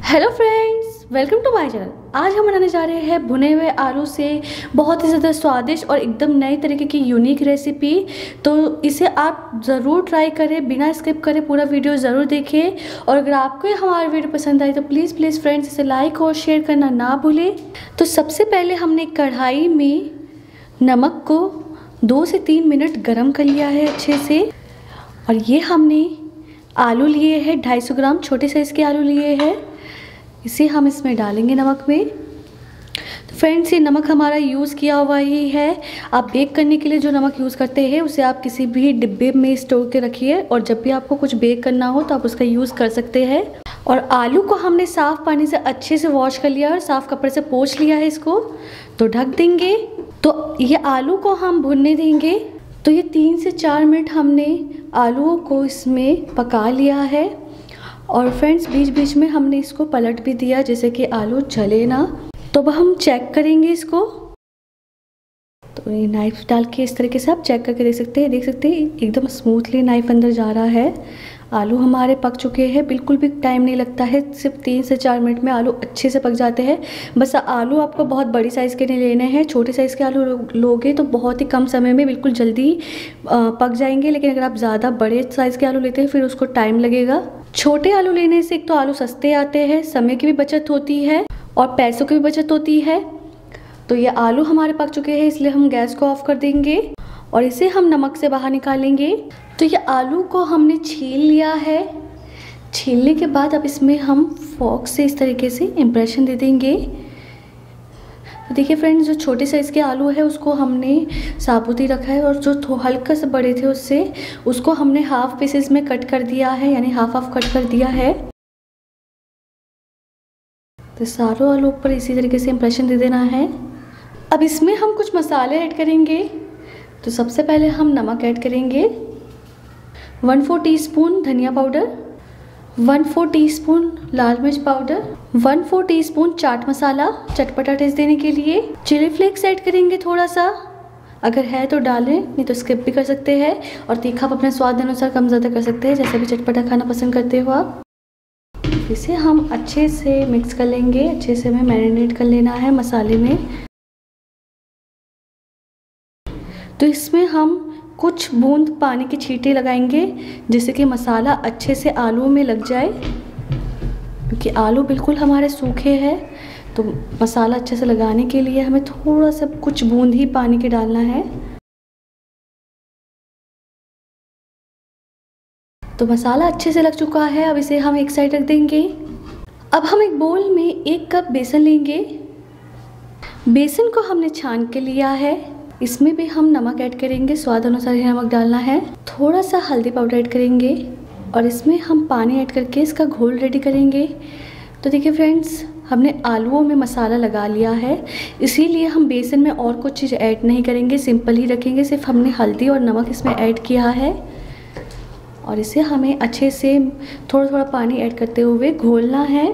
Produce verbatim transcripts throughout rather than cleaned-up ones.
Hello friends, welcome to my channel. आज हम बनाने जा रहे हैं भुने हुए आलू से बहुत ही ज़्यादा स्वादिष्ट और एकदम नई तरीके की यूनिक रेसिपी। तो इसे आप ज़रूर ट्राई करें, बिना स्किप करें पूरा वीडियो ज़रूर देखें। और अगर आपको हमारा वीडियो पसंद आए तो प्लीज़ प्लीज़ फ्रेंड्स इसे लाइक और शेयर करना ना भूलें। तो सबसे पहले हमने कढ़ाई में नमक को दो से तीन मिनट गर्म कर लिया है अच्छे से। और ये हमने आलू लिए हैं, ढाई सौ ग्राम छोटे साइज़ के आलू लिए हैं। इसे हम इसमें डालेंगे नमक में। तो फ्रेंड्स, ये नमक हमारा यूज़ किया हुआ ही है। आप बेक करने के लिए जो नमक यूज़ करते हैं उसे आप किसी भी डिब्बे में स्टोर के रखिए, और जब भी आपको कुछ बेक करना हो तो आप उसका यूज़ कर सकते हैं। और आलू को हमने साफ़ पानी से अच्छे से वॉश कर लिया और साफ़ कपड़े से पोंछ लिया है इसको। तो ढक देंगे। तो ये आलू को हम भुनने देंगे। तो ये तीन से चार मिनट हमने आलूओं को इसमें पका लिया है। और फ्रेंड्स, बीच बीच में हमने इसको पलट भी दिया जैसे कि आलू जले ना। तो अब हम चेक करेंगे इसको। तो ये नाइफ डाल के इस तरीके से आप चेक करके देख सकते हैं देख सकते हैं एकदम स्मूथली नाइफ अंदर जा रहा है। आलू हमारे पक चुके हैं, बिल्कुल भी टाइम नहीं लगता है। सिर्फ तीन से चार मिनट में आलू अच्छे से पक जाते हैं। बस आलू आपको बहुत बड़ी साइज़ के नहीं लेने हैं। छोटे साइज़ के आलू लोगे तो बहुत ही कम समय में बिल्कुल जल्दी पक जाएंगे। लेकिन अगर आप ज़्यादा बड़े साइज़ के आलू लेते हैं फिर उसको टाइम लगेगा। छोटे आलू लेने से एक तो आलू सस्ते आते हैं, समय की भी बचत होती है और पैसों की भी बचत होती है। तो ये आलू हमारे पक चुके हैं, इसलिए हम गैस को ऑफ कर देंगे और इसे हम नमक से बाहर निकालेंगे। तो ये आलू को हमने छील लिया है। छीलने के बाद अब इसमें हम फोक से इस तरीके से इम्प्रेशन दे देंगे। तो देखिए फ्रेंड्स, जो छोटे साइज़ के आलू है उसको हमने साबुत ही रखा है, और जो हल्का से बड़े थे उससे उसको हमने हाफ पीसेस में कट कर दिया है, यानी हाफ हाफ कट कर दिया है। तो सारों आलू पर इसी तरीके से इम्प्रेशन दे देना है। अब इसमें हम कुछ मसाले ऐड करेंगे। तो सबसे पहले हम नमक ऐड करेंगे, वन फोर टी स्पून धनिया पाउडर, वन फोर टीस्पून लाल मिर्च powder, one four teaspoon chaat masala चटपटा टेस्ट देने के लिए। चिली फ्लेक्स ऐड करेंगे थोड़ा सा, अगर है तो डालें, नहीं तो स्किप भी कर सकते हैं। और तीखा आप अपने स्वाद अनुसार कम ज़्यादा कर सकते हैं, जैसे भी चटपटा खाना पसंद करते हो आप। इसे हम अच्छे से मिक्स कर लेंगे, अच्छे से हमें मैरिनेट कर लेना है मसाले में। तो इसमें हम कुछ बूंद पानी की छींटे लगाएंगे जिससे कि मसाला अच्छे से आलू में लग जाए, क्योंकि आलू बिल्कुल हमारे सूखे हैं। तो मसाला अच्छे से लगाने के लिए हमें थोड़ा सा कुछ बूंद ही पानी के डालना है। तो मसाला अच्छे से लग चुका है, अब इसे हम एक साइड रख देंगे। अब हम एक बोल में एक कप बेसन लेंगे। बेसन को हमने छान के लिया है। इसमें भी हम नमक ऐड करेंगे, स्वाद अनुसार ही नमक डालना है। थोड़ा सा हल्दी पाउडर ऐड करेंगे और इसमें हम पानी ऐड करके इसका घोल रेडी करेंगे। तो देखिए फ्रेंड्स, हमने आलूओं में मसाला लगा लिया है, इसीलिए हम बेसन में और कुछ चीज़ ऐड नहीं करेंगे, सिंपल ही रखेंगे। सिर्फ हमने हल्दी और नमक इसमें ऐड किया है और इसे हमें अच्छे से थोड़ा थोड़ा पानी ऐड करते हुए घोलना है।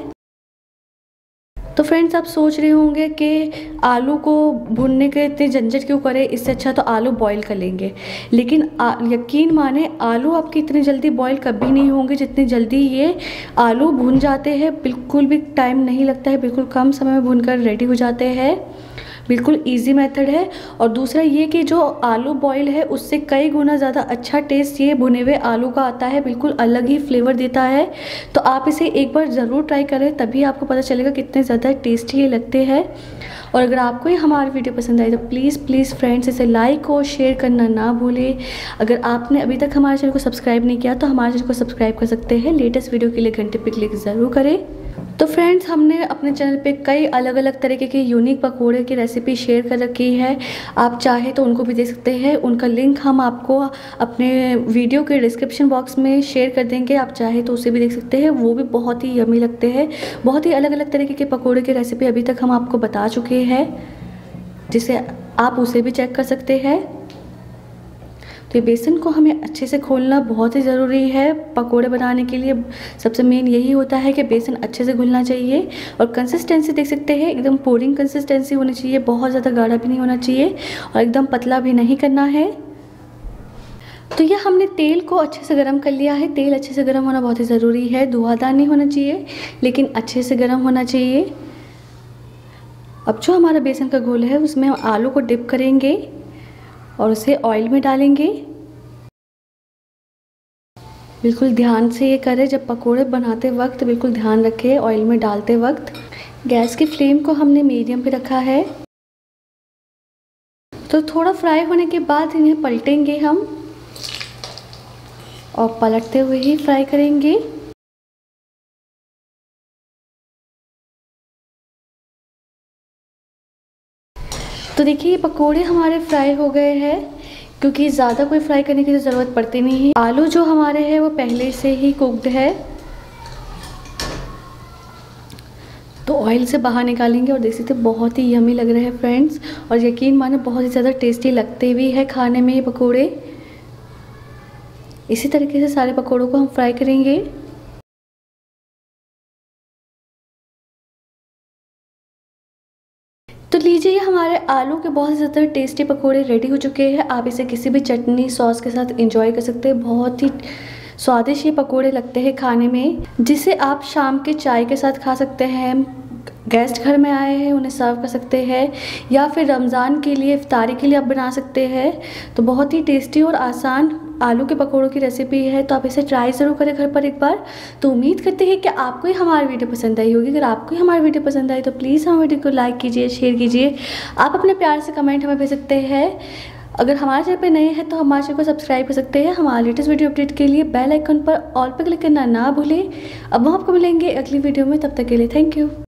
तो फ्रेंड्स, आप सोच रहे होंगे कि आलू को भूनने के इतने झंझट क्यों करें, इससे अच्छा तो आलू बॉईल कर लेंगे। लेकिन आ, यकीन माने आलू आपके इतनी जल्दी बॉईल कभी नहीं होंगे जितनी जल्दी ये आलू भून जाते हैं। बिल्कुल भी टाइम नहीं लगता है, बिल्कुल कम समय में भूनकर रेडी हो जाते हैं। बिल्कुल इजी मेथड है। और दूसरा ये कि जो आलू बॉईल है उससे कई गुना ज़्यादा अच्छा टेस्ट ये भुने हुए आलू का आता है, बिल्कुल अलग ही फ्लेवर देता है। तो आप इसे एक बार ज़रूर ट्राई करें, तभी आपको पता चलेगा कितने ज़्यादा टेस्टी ये लगते हैं। और अगर आपको ये हमारी वीडियो पसंद आई तो प्लीज़ प्लीज़ फ्रेंड्स इसे लाइक और शेयर करना ना भूलें। अगर आपने अभी तक हमारे चैनल को सब्सक्राइब नहीं किया तो हमारे चैनल को सब्सक्राइब कर सकते हैं। लेटेस्ट वीडियो के लिए घंटे पे क्लिक ज़रूर करें। तो फ्रेंड्स, हमने अपने चैनल पे कई अलग अलग तरीके के यूनिक पकौड़े की रेसिपी शेयर कर रखी है। आप चाहे तो उनको भी देख सकते हैं, उनका लिंक हम आपको अपने वीडियो के डिस्क्रिप्शन बॉक्स में शेयर कर देंगे। आप चाहे तो उसे भी देख सकते हैं, वो भी बहुत ही यमी लगते हैं। बहुत ही अलग अलग तरीके के पकौड़े की रेसिपी अभी तक हम आपको बता चुके हैं, जिसे आप उसे भी चेक कर सकते हैं। तो ये बेसन को हमें अच्छे से खोलना बहुत ही ज़रूरी है पकोड़े बनाने के लिए। सबसे मेन यही होता है कि बेसन अच्छे से घुलना चाहिए। और कंसिस्टेंसी देख सकते हैं, एकदम पोरिंग कंसिस्टेंसी होनी चाहिए, बहुत ज़्यादा गाढ़ा भी नहीं होना चाहिए और एकदम पतला भी नहीं करना है। तो ये हमने तेल को अच्छे से गर्म कर लिया है। तेल अच्छे से गर्म होना बहुत ही ज़रूरी है, धुआंधार नहीं होना चाहिए लेकिन अच्छे से गर्म होना चाहिए। अब जो हमारा बेसन का घोल है उसमें हम आलू को डिप करेंगे और उसे ऑयल में डालेंगे। बिल्कुल ध्यान से ये करें, जब पकोड़े बनाते वक्त बिल्कुल ध्यान रखें ऑयल में डालते वक्त। गैस की फ्लेम को हमने मीडियम पे रखा है। तो थोड़ा फ्राई होने के बाद इन्हें पलटेंगे हम और पलटते हुए ही फ्राई करेंगे। तो देखिए पकोड़े हमारे फ्राई हो गए हैं, क्योंकि ज़्यादा कोई फ्राई करने की ज़रूरत पड़ती नहीं है। आलू जो हमारे हैं वो पहले से ही कुक्ड है। तो ऑयल से बाहर निकालेंगे और देख सकते हैं बहुत ही यमी लग रहे हैं फ्रेंड्स, और यकीन माने बहुत ही ज़्यादा टेस्टी लगते भी है खाने में ये पकोड़े। इसी तरीके से सारे पकोड़ों को हम फ्राई करेंगे। तो लीजिए हमारे आलू के बहुत ज़्यादा टेस्टी पकोड़े रेडी हो चुके हैं। आप इसे किसी भी चटनी सॉस के साथ एंजॉय कर सकते हैं। बहुत ही स्वादिष्ट ये पकोड़े लगते हैं खाने में, जिसे आप शाम के चाय के साथ खा सकते हैं। गेस्ट घर में आए हैं उन्हें सर्व कर सकते हैं, या फिर रमज़ान के लिए इफ्तारी के लिए आप बना सकते हैं। तो बहुत ही टेस्टी और आसान आलू के पकोड़ों की रेसिपी है, तो आप इसे ट्राई ज़रूर करें घर पर एक बार। तो उम्मीद करते हैं कि आपको ही हमारी वीडियो पसंद आई होगी। अगर आपको ही हमारी वीडियो पसंद आई तो प्लीज़ हमारे वीडियो को लाइक कीजिए, शेयर कीजिए। आप अपने प्यार से कमेंट हमें भेज सकते हैं। अगर हमारे चैनल पे नए हैं तो हमारे चैनल को सब्सक्राइब कर सकते हैं। हमारे लेटेस्ट वीडियो अपडेट के लिए बेल आइकन पर ऑल पर क्लिक करना ना भूलें। अब हम आपको मिलेंगे अगली वीडियो में, तब तक के लिए थैंक यू।